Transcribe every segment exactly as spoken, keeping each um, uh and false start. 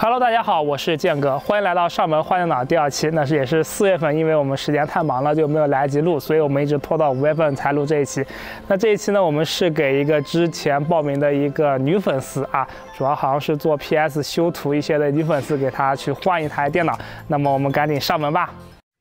Hello， 大家好，我是建哥，欢迎来到上门换电脑第二期。那是也是四月份，因为我们时间太忙了，就没有来得及录，所以我们一直拖到五月份才录这一期。那这一期呢，我们是给一个之前报名的一个女粉丝啊，主要好像是做 P S 修图一些的女粉丝，给她去换一台电脑。那么我们赶紧上门吧。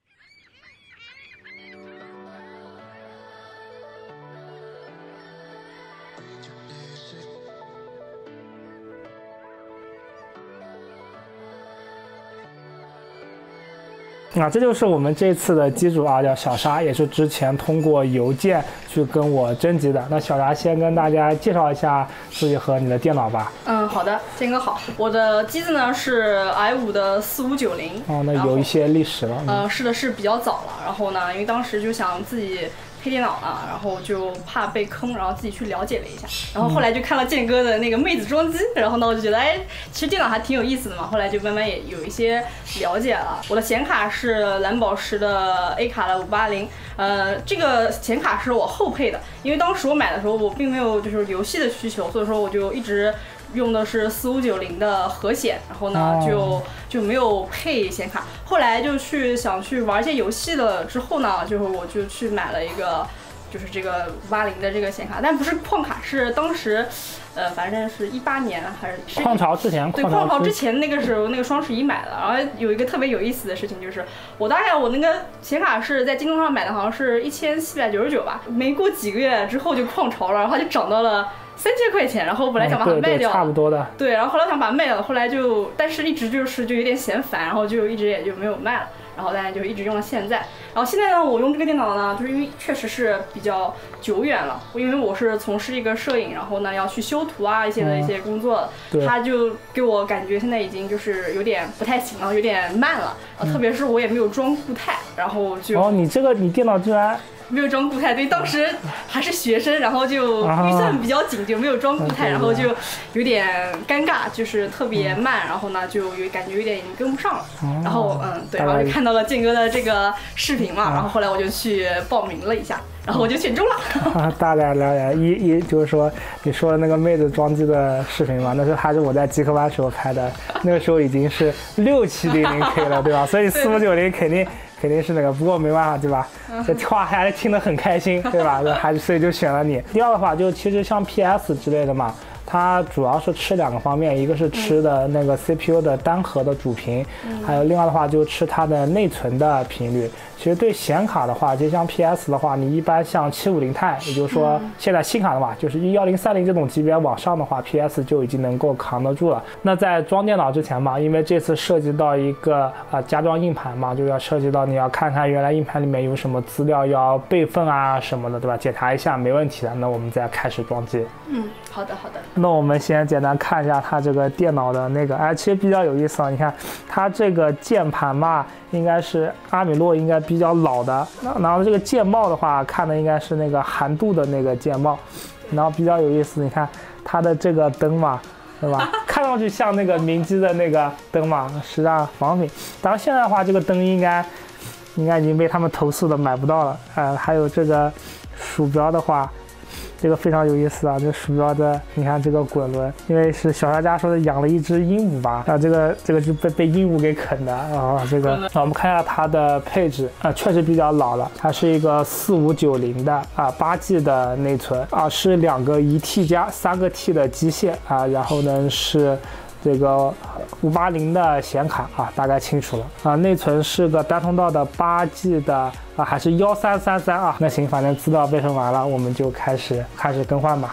啊，这就是我们这次的机主啊，叫小沙，也是之前通过邮件去跟我征集的。那小沙先跟大家介绍一下自己和你的电脑吧。 嗯，好的，建哥好。我的机子呢是 i 五的四五九零。 哦，那有一些历史了。 呃，是的，是比较早了。然后呢，因为当时就想自己配电脑了，然后就怕被坑，然后自己去了解了一下。然后后来就看了建哥的那个妹子装机，然后呢我就觉得，哎，其实电脑还挺有意思的嘛。后来就慢慢也有一些了解了。我的显卡是蓝宝石的 A 卡的五八零，呃，这个显卡是我后配的，因为当时我买的时候我并没有就是游戏的需求，所以说我就一直用的是四五九零的核显，然后呢就就没有配显卡。后来就去想去玩一些游戏了之后呢，就是我就去买了一个。 就是这个五八零的这个显卡，但不是矿卡，是当时，呃，反正是一八年还是矿潮之前， 对，矿潮之前那个时候那个双十一买的。然后有一个特别有意思的事情，就是我大概我那个显卡是在京东上买的，好像是一千七百九十九吧，没过几个月之后就矿潮了，然后它就涨到了三千块钱。然后我本来想把它卖掉， 嗯、差不多的。 对，然后后来想把它卖掉，后来就，但是一直就是就有点嫌烦，然后就一直也就没有卖了。 然后大家就一直用到现在，然后现在呢，我用这个电脑呢，就是因为确实是比较久远了，因为我是从事一个摄影，然后呢要去修图啊一些的一些工作，嗯、它就给我感觉现在已经就是有点不太行了，有点慢了，嗯、特别是我也没有装固态，然后就哦，你这个你电脑居然。 没有装固态，对，当时还是学生，然后就预算比较紧，就没有装固态，然后就有点尴尬，就是特别慢，然后呢就有感觉有点已经跟不上了，然后嗯对，然后就看到了建哥的这个视频嘛，然后后来我就去报名了一下，然后我就选中了。 大概了解，一一就是说你说的那个妹子装机的视频嘛，那是还是我在极客湾时候拍的，那个时候已经是六七零零 K 了，对吧？所以四五九零肯定。 肯定是那个，不过没办法，对吧？这话还听得很开心，对吧？还是所以就选了你。第二的话，就其实像 P S 之类的嘛，它主要是吃两个方面，一个是吃的那个 C P U 的单核的主频，还有另外的话就吃它的内存的频率。其实对显卡的话，就像 P S 的话，你一般像七五零钛，也就是说现在新卡的话，就是一一零三零这种级别往上的话 ，P S 就已经能够扛得住了。那在装电脑之前嘛，因为这次涉及到一个啊、呃、加装硬盘嘛，就要涉及到你要看看原来硬盘里面有什么资料要备份啊什么的，对吧？检查一下没问题的，那我们再开始装机。 嗯，好的好的。 那我们先简单看一下它这个电脑的那个，哎，其实比较有意思啊。你看它这个键盘嘛，应该是阿米洛应该比较老的，然后这个键帽的话，看的应该是那个韩度的那个键帽，然后比较有意思。你看它的这个灯嘛，对吧？看上去像那个明基的那个灯嘛，实际上仿品。当然现在的话，这个灯应该应该已经被他们投诉的买不到了。呃，还有这个鼠标的话。 这个非常有意思啊！这鼠标的，你看这个滚轮，因为是小沙家说的养了一只鹦鹉吧，啊，这个这个就被被鹦鹉给啃的啊，这个，那我们看一下它的配置啊，确实比较老了，它是一个四五九零的啊，八 G 的内存啊，是两个一 T 加三个 T 的机械啊，然后呢是。 这个五八零的显卡啊，大概清楚了啊。内存是个单通道的八 G 的啊，还是幺三三三啊？那行，反正资料备份完了，我们就开始开始更换吧。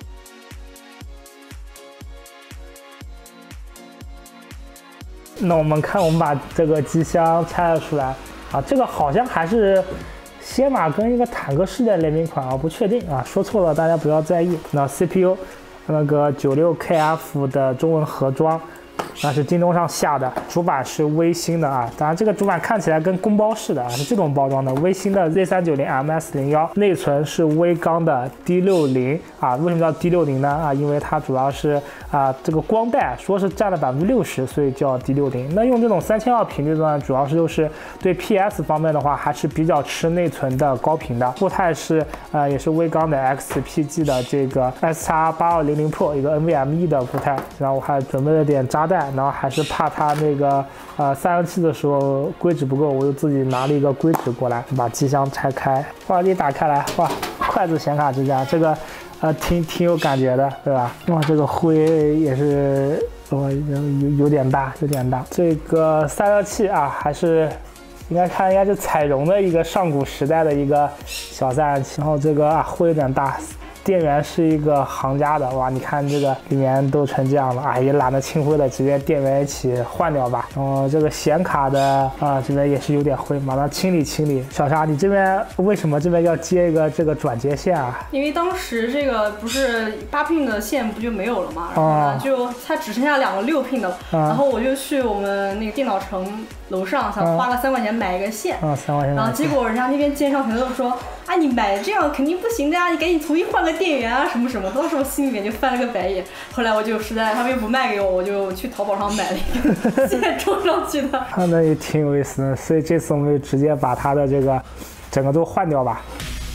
那我们看，我们把这个机箱拆了出来啊，这个好像还是先马跟一个坦克世代联名款啊，不确定啊，说错了大家不要在意。那 C P U。 那个九六 K F 的中文盒装，那是京东上下的，主板是微星的啊，当然这个主板看起来跟公包似的啊，是这种包装的，微星的 Z 三九零 M S 零一，内存是微刚的 D 六十啊，为什么叫 D 六十呢？啊，因为它主要是啊这个光带说是占了百分之六十，所以叫 D 六十。那用这种三千二频率呢，主要是就是对 P S 方面的话，还是比较吃内存的高频的。固态是呃也是微刚的 X P G 的这个 S X 八二零零 Pro 一个 N V M E 的固态，然后我还准备了点扎带。 带，然后还是怕它那个呃散热器的时候硅脂不够，我就自己拿了一个硅脂过来，把机箱拆开，哇，一打开来，哇，筷子显卡支架，这个呃挺挺有感觉的，对吧？哇，这个灰也是哇有有点大，有点大。这个散热器啊，还是。应该看应该是彩绒的一个上古时代的一个小散热器，然后这个啊灰有点大，电源是一个行家的，哇，你看这个里面都成这样了，啊，也懒得清灰了，直接电源一起换掉吧。然后这个显卡的啊这边也是有点灰，马上清理清理。小沙，你这边为什么这边要接一个这个转接线啊？ 因为当时这个不是八 pin 的线不就没有了吗？然后呢，哦、就它只剩下两个六 pin 的了。嗯、然后我就去我们那个电脑城楼上，想花个三块钱买一个线。 嗯，三块钱。 然后结果人家那边奸商全都说，啊，你买这样肯定不行的呀，你赶紧重新换个电源啊什么什么。当时我心里面就翻了个白眼。后来我就实在他们又不卖给我，我就去淘宝上买了一个线装上去的。 那也挺有意思的，所以这次我们就直接把它的这个整个都换掉吧。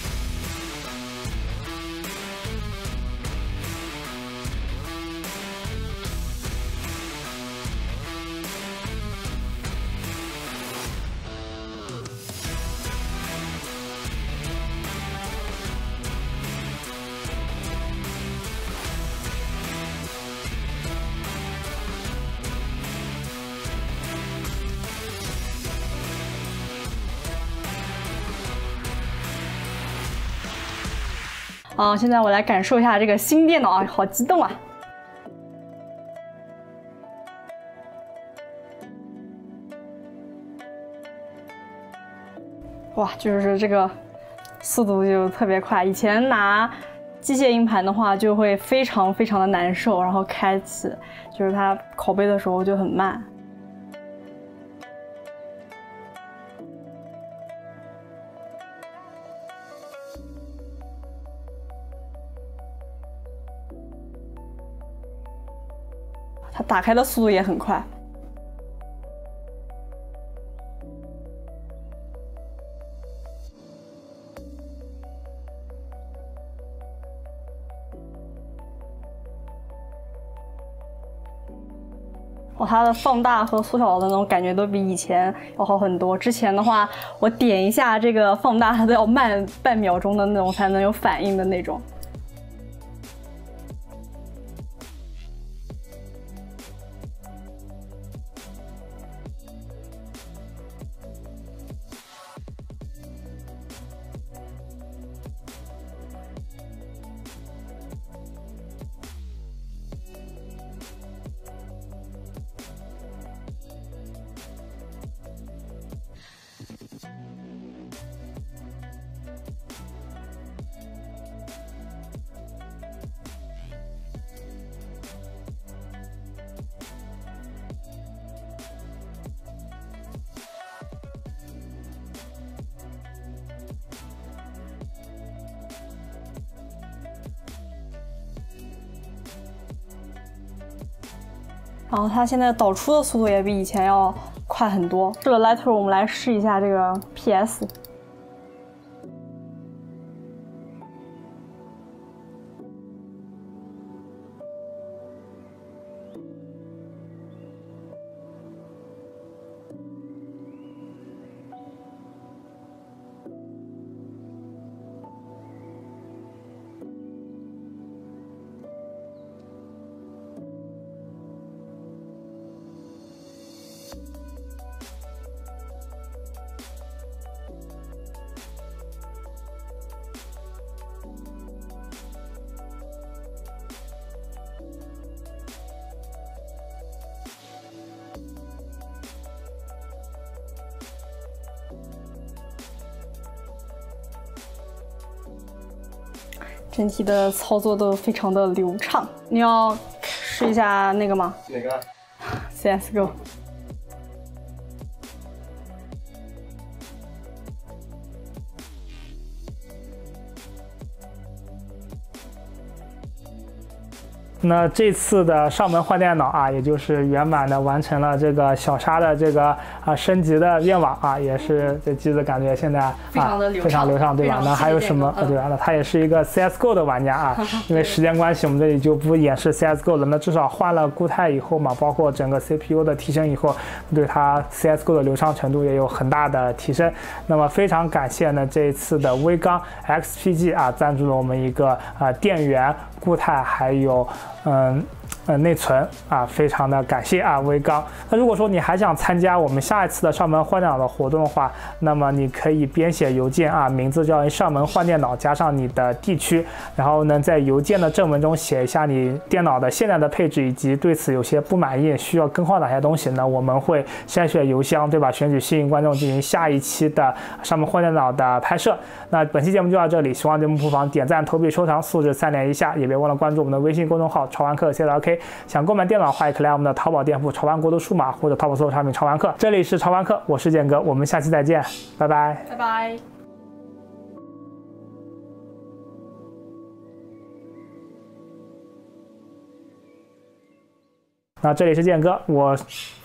啊，现在我来感受一下这个新电脑啊，好激动啊！哇，就是这个速度就特别快。以前拿机械硬盘的话，就会非常非常的难受，然后开启就是它拷贝的时候就很慢。它打开的速度也很快。哦，它的放大和缩小的那种感觉都比以前要好很多。之前的话，我点一下这个放大，它都要慢半秒钟的那种才能有反应的那种。然后它现在导出的速度也比以前要快很多。这个 Lightroom 我们来试一下这个 P S。整体的操作都非常的流畅。你要试一下那个吗？ 哪个 ？C S G O。 那这次的上门换电脑啊，也就是圆满的完成了这个小沙的这个啊升级的愿望啊，也是这机子感觉现在啊非常的流畅， 非常流畅，对吧？那还有什么？ 嗯、 对吧？那他也是一个 C S G O 的玩家啊，因为时间关系，我们这里就不演示 C S G O 了。那至少换了固态以后嘛，包括整个 C P U 的提升以后，对它 C S G O 的流畅程度也有很大的提升。那么非常感谢呢这一次的微刚 X P G 啊赞助了我们一个啊电源、固态还有嗯。呃，内存啊，非常的感谢啊，微刚。那如果说你还想参加我们下一次的上门换电脑的活动的话，那么你可以编写邮件啊，名字叫上门换电脑，加上你的地区，然后呢，在邮件的正文中写一下你电脑的现在的配置以及对此有些不满意，需要更换哪些东西呢？我们会筛选邮箱，对吧？选取幸运观众进行下一期的上门换电脑的拍摄。那本期节目就到这里，喜欢节目不妨点赞、投币、收藏，素质三连一下，也别忘了关注我们的微信公众号“潮玩客 C L K”。想购买电脑的话，也可以来我们的淘宝店铺“潮玩国度数码”或者淘宝搜索产品“潮玩客”。这里是潮玩客，我是建哥，我们下期再见，拜拜， 拜拜。 那这里是建哥，我